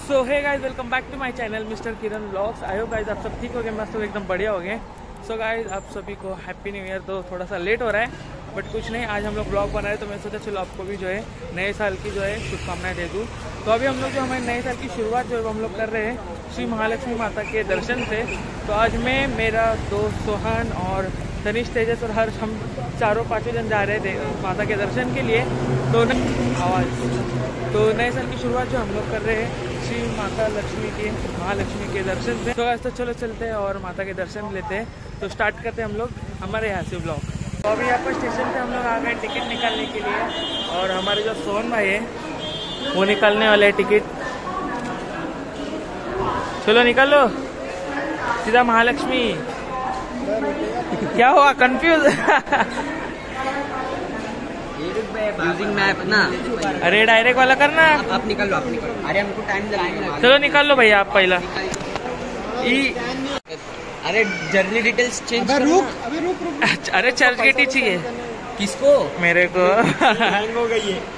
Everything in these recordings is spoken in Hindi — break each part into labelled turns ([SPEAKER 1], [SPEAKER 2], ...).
[SPEAKER 1] So hey guys, welcome back to my channel mister Kiran vlogs. I hope guys आप सब ठीक हो गए, मस्त हो एकदम बढ़िया हो गए। सो गाइस आप सभी को हैप्पी न्यू ईयर। तो थोड़ा सा लेट हो रहा है बट कुछ नहीं, आज हम लोग ब्लॉग बना रहे हैं तो मैं सोचा चलो आपको भी जो है नए साल की जो है शुभकामनाएं दे दूँ। तो अभी हम लोग जो हमारे नए साल की शुरुआत जो है हम लोग कर रहे हैं श्री महालक्ष्मी माता के दर्शन से। तो आज मैं, मेरा दोस्त सोहन और तनिष, तेजस और हर्ष, हम चारों पाँचों जन जा रहे थे माता के दर्शन के लिए। तो नए साल की शुरुआत जो हम लोग कर रहे हैं श्री माता लक्ष्मी के, महालक्ष्मी के दर्शन से। तो आज तो चलो चलते हैं और माता के दर्शन लेते हैं। तो स्टार्ट करते हैं हम लोग हमारे यहाँ से ब्लॉग। तो अभी यहाँ पर स्टेशन पे हम लोग आ गए टिकट निकालने के लिए और हमारे जो सोहन भाई है वो निकालने वाले हैं टिकट। चलो निकालो सीधा महालक्ष्मी। क्या हुआ, कंफ्यूज?
[SPEAKER 2] यूजिंग मैप ना।
[SPEAKER 1] अरे डायरेक्ट वाला करना।
[SPEAKER 2] आप निकाल लो, आप निकाल लो। अरे हमको टाइम लगेगा।
[SPEAKER 1] चलो निकाल लो भैया आप पहला।
[SPEAKER 2] अरे जर्नी डिटेल्स चेंज करो।
[SPEAKER 1] अभी रुक। अरे चर्च गेट ही चाहिए।
[SPEAKER 2] किसको?
[SPEAKER 1] मेरे को।
[SPEAKER 2] हो गई है।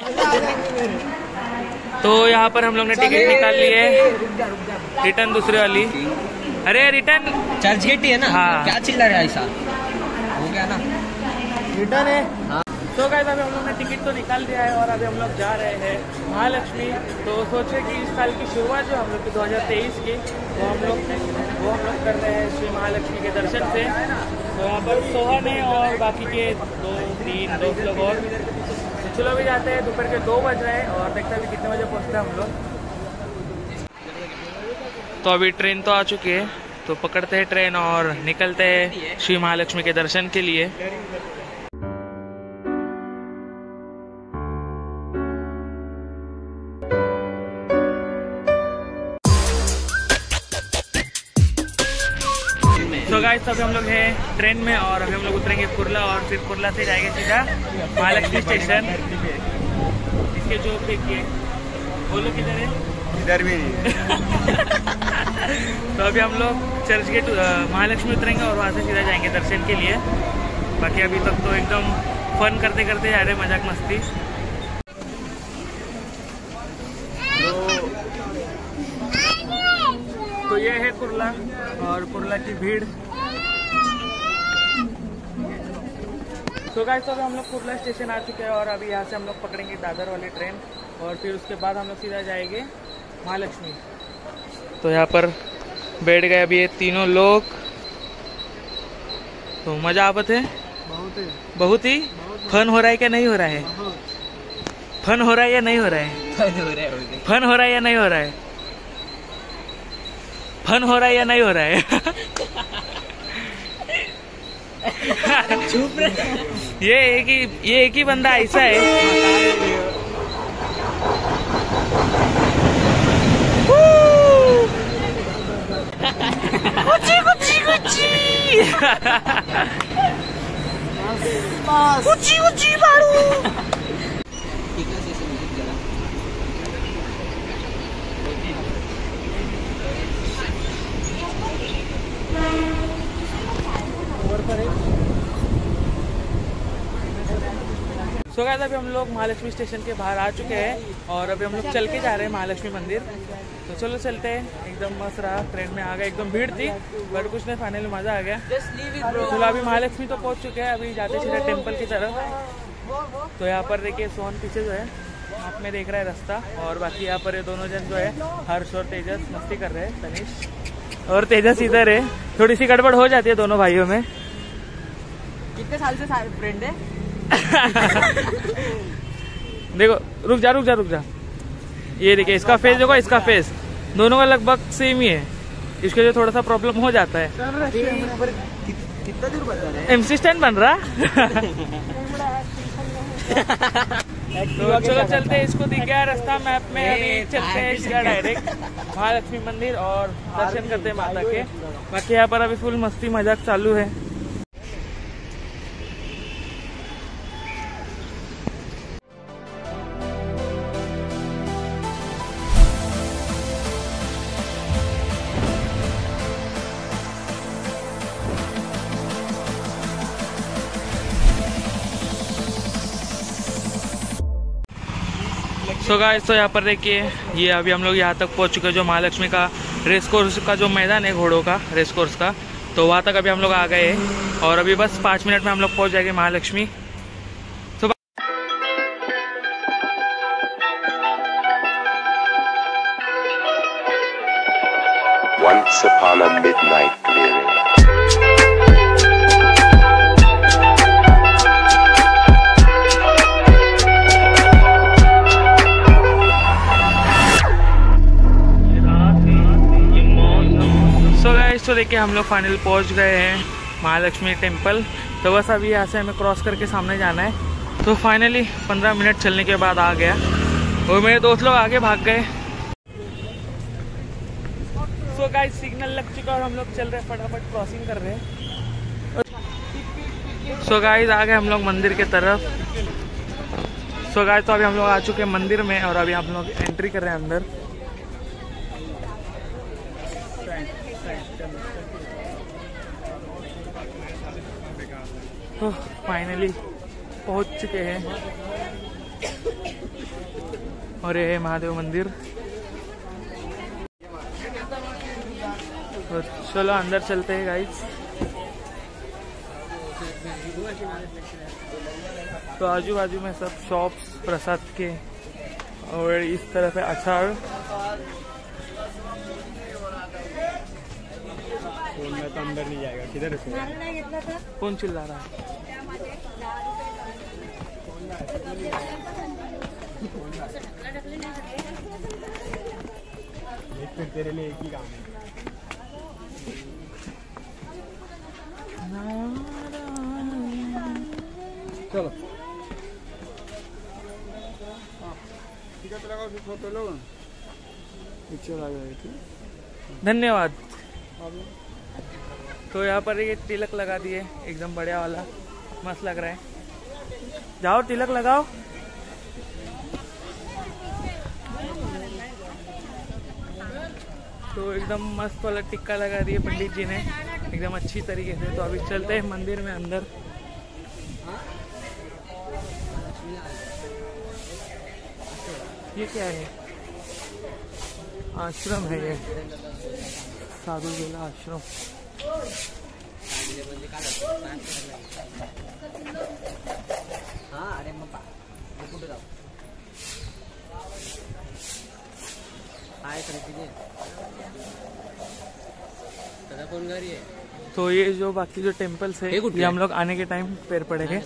[SPEAKER 1] तो यहाँ पर हम लोग ने टिकट निकाल ली है, रिटर्न दूसरे वाली। अरे रिटर्न
[SPEAKER 2] चर्च गेट ही है ना।
[SPEAKER 1] हाँ।
[SPEAKER 2] क्या चिल्ला रहा है ऐसा? हो गया ना,
[SPEAKER 1] रिटर्न है।
[SPEAKER 2] हाँ।
[SPEAKER 1] तो गाइस अभी हम लोग ने टिकट तो निकाल दिया है और अभी हम लोग जा रहे हैं महालक्ष्मी। तो सोचे कि इस साल की शुरुआत जो हम लोग की 2023 की वो हम लोग कर रहे हैं श्री महालक्ष्मी के दर्शन से। तो यहाँ पर सोहन है और बाकी के 2-3 दोस्त लोग और। तो चलो भी जाते हैं, दोपहर के 2 बज रहे हैं और देखते हैं कितने बजे पहुँचते हैं हम लोग। तो अभी ट्रेन तो आ चुकी है, तो पकड़ते हैं ट्रेन और निकलते हैं श्री महालक्ष्मी के दर्शन के लिए। तो गाइस अभी हम लोग हैं ट्रेन में और अभी हम लोग उतरेंगे कुर्ला और फिर कुर्ला से जाएंगे सीधा महालक्ष्मी स्टेशन। इसके जो देखिए बोलो किधर है?
[SPEAKER 2] इधर भी।
[SPEAKER 1] तो अभी हम लोग चर्च गेट महालक्ष्मी उतरेंगे और वहाँ से सीधा जाएंगे दर्शन के लिए। बाकी अभी तक तो एकदम फन करते करते जा रहे, मजाक मस्ती। तो ये है कुर्ला और कुर्ला की भीड़। तो गाइस तो अभी हम लोग कुर्ला स्टेशन आ चुके हैं और अभी यहाँ से हम लोग पकड़ेंगे दादर वाली ट्रेन और फिर उसके बाद हम लोग सीधा जाएंगे महालक्ष्मी। तो यहाँ पर बैठ गए अभी ये तीनों लोग। तो मजा आवत है बहुत ही। फन हो रहा है क्या नहीं हो रहा है? फन हो रहा है या नहीं हो रहा है? फन हो रहा है या नहीं हो रहा है? फन हो रहा है या नहीं हो रहा है?
[SPEAKER 2] चुप रहे।
[SPEAKER 1] ये एक ही बंदा ऐसा है। कुची कुची कुची कुची कुची बाड़ू। सो गाइस अभी हम लोग महालक्ष्मी स्टेशन के बाहर आ चुके हैं और अभी हम लोग चल के जा रहे हैं महालक्ष्मी मंदिर। तो चलो चलते हैं। एकदम मस्त रहा, ट्रेन में आ गए, एकदम भीड़ थी बट कुछ नहीं, फाइनली मजा आ गया। चलो अभी महालक्ष्मी तो पहुंच चुके हैं, अभी जाते सीधे टेम्पल की तरफ। तो यहाँ पर देखिए सोहन पीछे जो है आप में देख रहा है रास्ता और बाकी यहाँ पर ये दोनों जन जो है हर्ष और तेजस मस्ती कर रहे हैं। तनिष और तेजस इधर है। थोड़ी सी गड़बड़ हो जाती है दोनों भाइयों में।
[SPEAKER 2] कितने साल से फ्रेंड है?
[SPEAKER 1] देखो रुक जा। ये देखिए इसका फेस, देखो इसका फेस, दोनों का लगभग सेम ही है। इसके जो थोड़ा सा प्रॉब्लम हो जाता है।
[SPEAKER 2] कितना दूर बता रहे हैं?
[SPEAKER 1] MC स्टैंड बन रहा। तो चलो चलते हैं, इसको दिख गया रास्ता मैप में। अभी चलते हैं सीधा डायरेक्ट महालक्ष्मी मंदिर और दर्शन करते हैं माता के। बाकी यहाँ पर अभी फुल मस्ती मजाक चालू है। सो गाइस, तो यहाँ पर देखिए, ये अभी हम लोग यहाँ तक पहुँच चुके हैं, जो महालक्ष्मी का रेस कोर्स का जो मैदान है घोड़ों का रेस कोर्स का, तो वहाँ तक अभी हम लोग आ गए हैं और अभी बस 5 मिनट में हम लोग पहुँच जाएंगे Mahalakshmi.
[SPEAKER 3] Once upon a midnight clearing.
[SPEAKER 1] So guys, तो देखिए हम लोग फाइनल पहुंच गए हैं महालक्ष्मी टेम्पल। तो बस अभी यहाँ से हमें क्रॉस करके सामने जाना है। तो फाइनली 15 मिनट चलने के बाद आ गया और मेरे दोस्त लोग आगे भाग गए। सो गाइस, सिग्नल लग चुका और हम लोग चल रहे हैं, फटाफट क्रॉसिंग कर रहे हैं। सो गाइस, आ गए हम लोग मंदिर के तरफ। सो गाइस, तो अभी हम लोग आ चुके हैं मंदिर में और अभी हम लोग एंट्री कर रहे हैं अंदर। तो फाइनली पहुंच चुके हैं और ये है महादेव मंदिर। तो चलो अंदर चलते हैं गाइस। तो आजू बाजू में सब शॉप्स प्रसाद के और इस तरफ है अचार।
[SPEAKER 2] मैं तो अंदर नहीं जाएगा, किधर से?
[SPEAKER 1] कौन चिल्ला रहा है?
[SPEAKER 2] तेरे लिए एक ही काम है। चलो
[SPEAKER 1] धन्यवाद। तो यहाँ पर ये तिलक लगा दिए, एकदम बढ़िया वाला, मस्त लग रहा है। जाओ तिलक लगाओ। तो एकदम मस्त वाला टिक्का लगा दिए पंडित जी ने, एकदम अच्छी तरीके से। तो अभी चलते हैं मंदिर में अंदर। ये क्या है? आश्रम है ये, साधु बेला आश्रम। तो ये जो बाकी जो टेम्पल्स है ये हम लोग आने के टाइम पैर पड़ेंगे।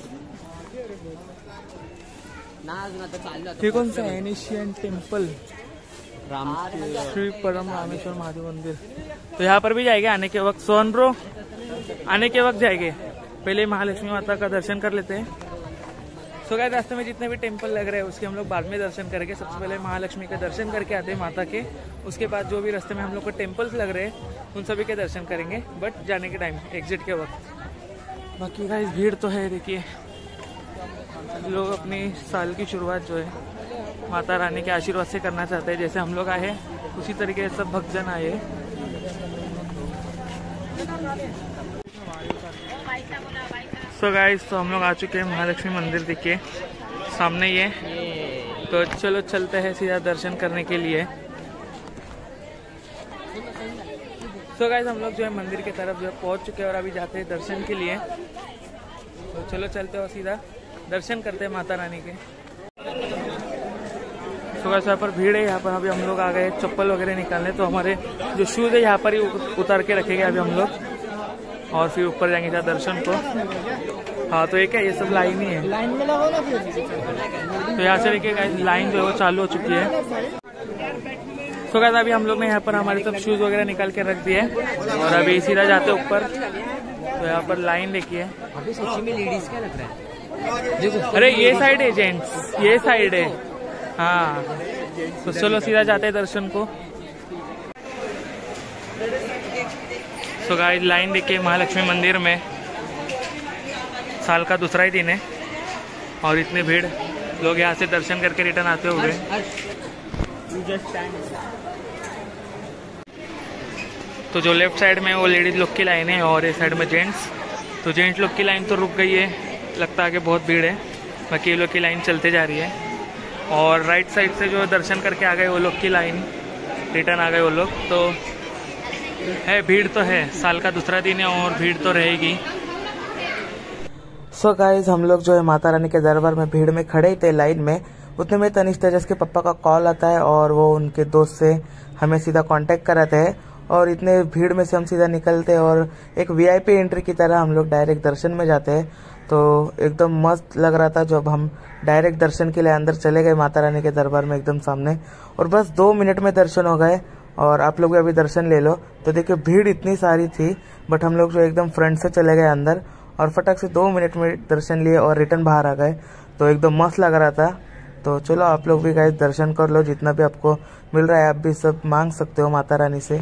[SPEAKER 1] ये कौन सा है? एशियन टेम्पल श्री परम रामेश्वर महादेव मंदिर। तो यहाँ पर भी जाएंगे आने के वक्त। सोन ब्रो, आने के वक्त जाएंगे, पहले महालक्ष्मी माता का दर्शन कर लेते हैं। सो गाइस, रास्ते में जितने भी टेम्पल लग रहे हैं उसके हम लोग बाद में दर्शन करेंगे। सबसे पहले महालक्ष्मी का दर्शन करके आते हैं माता के, उसके बाद जो भी रास्ते में हम लोग को टेम्पल्स लग रहे हैं उन सभी के दर्शन करेंगे, बट जाने के टाइम एग्जिट के वक्त। बाकी गाइस भीड़ तो है, देखिए लोग अपनी साल की शुरुआत जो है माता रानी के आशीर्वाद से करना चाहते हैं। जैसे हम लोग आए हैं उसी तरीके से सब भक्तजन आए। सो गाइस, तो हम लोग आ चुके हैं महालक्ष्मी मंदिर, देखिए सामने ये। तो चलो चलते हैं सीधा दर्शन करने के लिए। सो गाइस, हम लोग जो है मंदिर की तरफ जो है पहुंच चुके हैं और अभी जाते हैं दर्शन के लिए। तो चलो चलते हो, सीधा दर्शन करते हैं माता रानी के। सो गाइस, यहाँ पर भीड़ है। यहाँ पर अभी हम लोग आ गए चप्पल वगैरह निकालने। तो हमारे जो शूज है यहाँ पर ही उतार के रखेंगे अभी हम लोग, और फिर ऊपर जाएंगे जहाँ दर्शन को। हाँ, तो एक है ये सब लाइन ही है। तो यहाँ से देखिए गाइस, लाइन जो है वो चालू हो चुकी है। तो गाइस, अभी हम लोग ने यहाँ पर हमारे सब शूज वगैरह निकाल के रख दिए और अभी सीधा जाते ऊपर। तो यहाँ पर लाइन देखिए।
[SPEAKER 2] अभी सच्ची में लेडीज क्या लग रहा है? देखो,
[SPEAKER 1] अरे ये साइड है जेंट्स, ये साइड है। हाँ, तो चलो सीधा जाते हैं दर्शन को। तो गाइस, लाइन देखिए महालक्ष्मी मंदिर में। साल का दूसरा ही दिन है और इतनी भीड़, लोग यहाँ से दर्शन करके रिटर्न आते हुए। तो जो लेफ्ट साइड में वो लेडीज लोग की लाइन है और इस साइड में जेंट्स। तो जेंट्स लोग की लाइन तो रुक गई है, लगता है कि बहुत भीड़ है। बाकी ये लोग की लाइन चलते जा रही है। और राइट साइड से जो दर्शन करके आ गए वो लोग की लाइन रिटर्न आ गए वो लोग। तो है भीड़ तो है, साल का दूसरा दिन है और भीड़ तो रहेगी।
[SPEAKER 4] सो गाइज हम लोग जो है माता रानी के दरबार में भीड़ में खड़े थे लाइन में, उतने में तनिष तेजस के पापा का कॉल आता है और वो उनके दोस्त से हमें सीधा कांटेक्ट कराते हैं और इतने भीड़ में से हम सीधा निकलते हैं और एक वीआईपी एंट्री की तरह हम लोग डायरेक्ट दर्शन में जाते हैं। तो एकदम मस्त लग रहा था जब हम डायरेक्ट दर्शन के लिए अंदर चले गए माता रानी के दरबार में एकदम सामने, और बस 2 मिनट में दर्शन हो गए। और आप लोग भी अभी दर्शन ले लो। तो देखिए भीड़ इतनी सारी थी, बट हम लोग जो एकदम फ्रंट से चले गए अंदर और फटक से 2 मिनट में दर्शन लिए और रिटर्न बाहर आ गए। तो एकदम मस्त लग रहा था। तो चलो आप लोग भी गाइस दर्शन कर लो, जितना भी आपको मिल रहा है आप भी सब मांग सकते हो माता रानी से।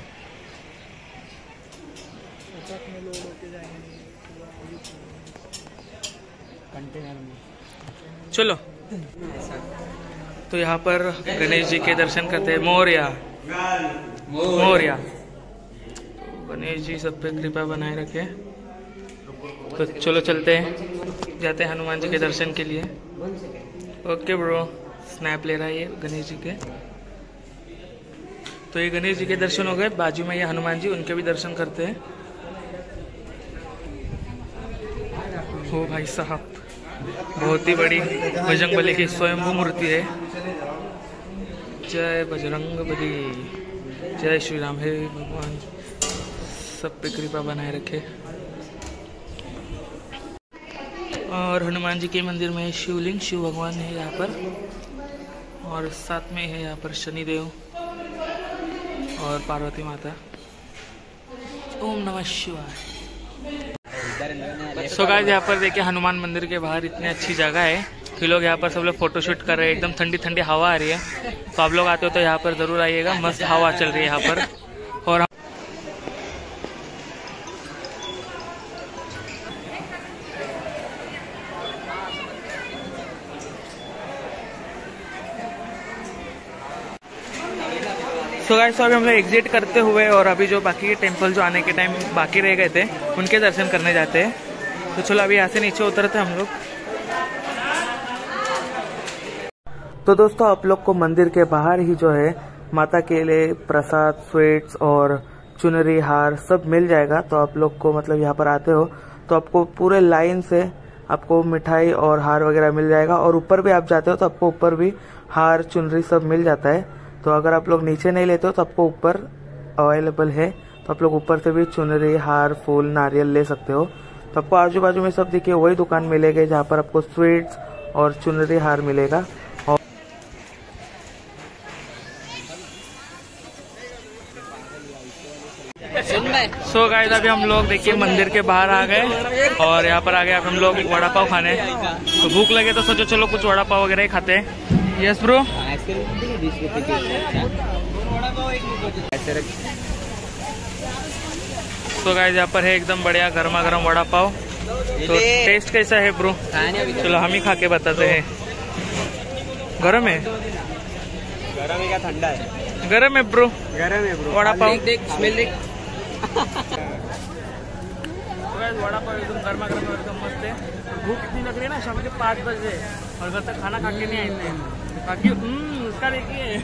[SPEAKER 1] चलो तो यहाँ पर गणेश जी के दर्शन करते हैं। मोरया मोरया। तो गणेश जी सब पे कृपा बनाए रखे। तो चलो चलते हैं, जाते हैं हनुमान जी के दर्शन के लिए। ओके ब्रो, स्नैप ले रहा है ये गणेश जी के। तो ये गणेश जी के दर्शन हो गए, बाजू में ये हनुमान जी, उनके भी दर्शन करते हैं। हो भाई साहब, बहुत ही बड़ी बजरंगबली की स्वयंभू मूर्ति है। जय बजरंगबली, जय श्री राम। हे भगवान सब पे कृपा बनाए रखे। और हनुमान जी के मंदिर में शिवलिंग, शिव भगवान है यहाँ पर, और साथ में है यहाँ पर शनिदेव और पार्वती माता। ओम नमः शिवाय। सो गाइस यहाँ पर देखिए हनुमान मंदिर के बाहर इतनी अच्छी जगह है कि लोग यहाँ पर सब लोग फोटोशूट कर रहे हैं। एकदम ठंडी ठंडी हवा आ रही है। तो आप लोग आते हो तो यहाँ पर जरूर आइएगा, मस्त हवा चल रही है यहाँ पर। और सो गाइस अभी हम लोग एग्जिट करते हुए और अभी जो बाकी के टेम्पल जो आने के टाइम बाकी रह गए थे उनके दर्शन करने जाते हैं। तो चलो अभी यहाँ से नीचे उतरते हैं हम लोग।
[SPEAKER 4] तो दोस्तों आप लोग को मंदिर के बाहर ही जो है माता के लिए प्रसाद, स्वीट्स और चुनरी हार सब मिल जाएगा। तो आप लोग को मतलब यहाँ पर आते हो तो आपको पूरे लाइन से आपको मिठाई और हार वगैरह मिल जाएगा। और ऊपर भी आप जाते हो तो आपको ऊपर भी हार चुनरी सब मिल जाता है। तो अगर आप लोग नीचे नहीं लेते हो तो आपको ऊपर अवेलेबल है, तो आप लोग ऊपर से भी चुनरी, हार, फूल, नारियल ले सकते हो। तो आपको आजू बाजू में सब देखिए वही दुकान मिलेगी जहाँ पर आपको स्वीट्स और चुनरी हार मिलेगा। और
[SPEAKER 1] सो गाइस अभी हम लोग देखिए मंदिर के बाहर आ गए और यहाँ पर आ गए अब हम लोग वड़ा पाव खाने। तो भूख लगे तो सोचो चलो कुछ वड़ा पाव वगैरह ही खाते हैं। Yes bro. तो गाइस यहाँ पर है एकदम बढ़िया गर्मा गर्म वड़ा पाव। तो टेस्ट कैसा है ब्रो? चलो हम ही खा के बताते हैं। गरम है?
[SPEAKER 2] गरम है क्या ठंडा है?
[SPEAKER 1] गरम है ब्रो।
[SPEAKER 2] गरम है ब्रो।
[SPEAKER 1] वड़ा पाव
[SPEAKER 2] देख स्मेल देख।
[SPEAKER 1] वड़ा पाव एकदम गर्मा गर्म एकदम मस्त है। भूख इतनी लग रही है ना, शाम के 5 बजे और घर तक खाना खा के नहीं आए थे। बाकी उसका देखिए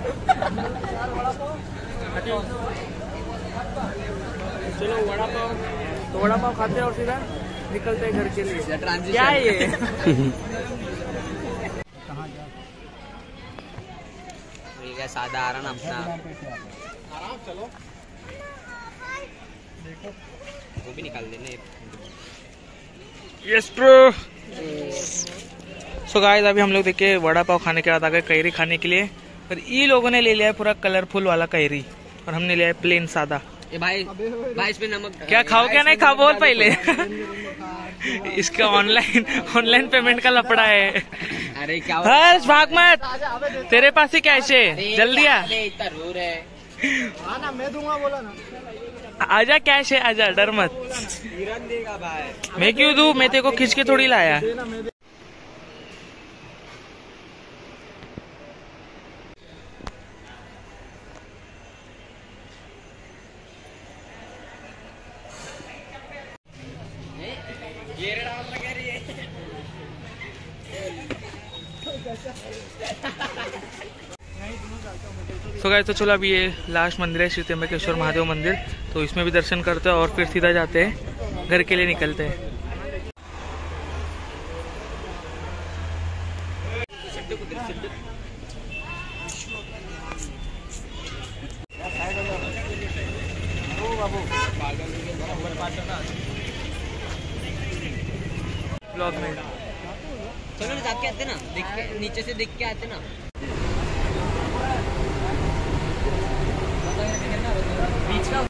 [SPEAKER 1] चलो वड़ा पाव, तो वड़ा पाव खाते हैं और सीधा निकलते हैं घर के लिए। क्या है ये?
[SPEAKER 2] ठीक है, सादा आ रहा ना अपना। चलो वो भी निकाल देने।
[SPEAKER 1] Yes bro. सो गाइस अभी हम लोग देखिए वड़ा पाव खाने के बाद आ गए कैरी खाने के लिए। और ये लोगों ने ले लिया है पूरा कलरफुल वाला कैरी और हमने लिया है प्लेन सादा।
[SPEAKER 2] ए भाई इसमें नमक
[SPEAKER 1] क्या खाओ क्या नहीं खाओ बोल पहले। इसका ऑनलाइन पेमेंट का लफड़ा है।
[SPEAKER 2] अरे क्या
[SPEAKER 1] हर्ष भाग मत, तेरे पास ही कैश है, जल्दी आ।
[SPEAKER 2] इतना रो रहा है ना, मैं दूंगा बोला ना।
[SPEAKER 1] आजा कैश है, आजा डर मत।
[SPEAKER 2] देगा भाई।
[SPEAKER 1] मैं क्यों दूं, मैं तेरे को खींच के थोड़ी लाया। सो गाइस, तो चलो अभी ये लास्ट मंदिर है श्री त्र्यंबकेश्वर महादेव मंदिर, तो इसमें भी दर्शन करते हैं और फिर सीधा जाते हैं घर के लिए निकलते हैं। ब्लॉग में
[SPEAKER 2] चलो ना, जाके आते ना, देख के नीचे से देख के आते ना। बीच का